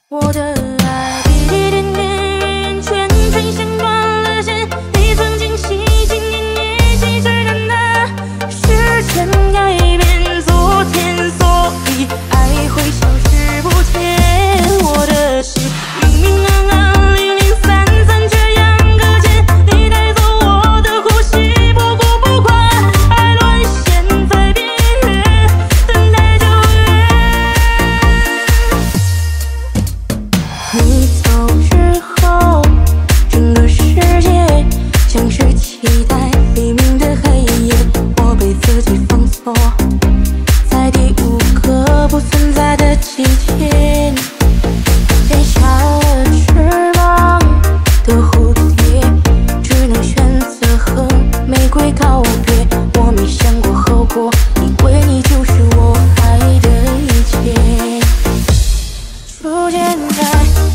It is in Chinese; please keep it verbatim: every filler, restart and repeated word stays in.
我的爱一点点圈圈线断了线，你曾经喜新厌旧，细致的那时间改变昨天，所以爱会消失不见。我的心明明暗暗，零零散散，却样可见。你带走我的呼吸，不顾不管，爱沦陷在边缘，等待救援。你走之后，整个世界像是期待黎明的黑夜，我被自己封锁在第五个不存在的季节。变下了翅膀的蝴蝶，只能选择和玫瑰告别。我没想过后果，因为你就是我爱的一切。初见在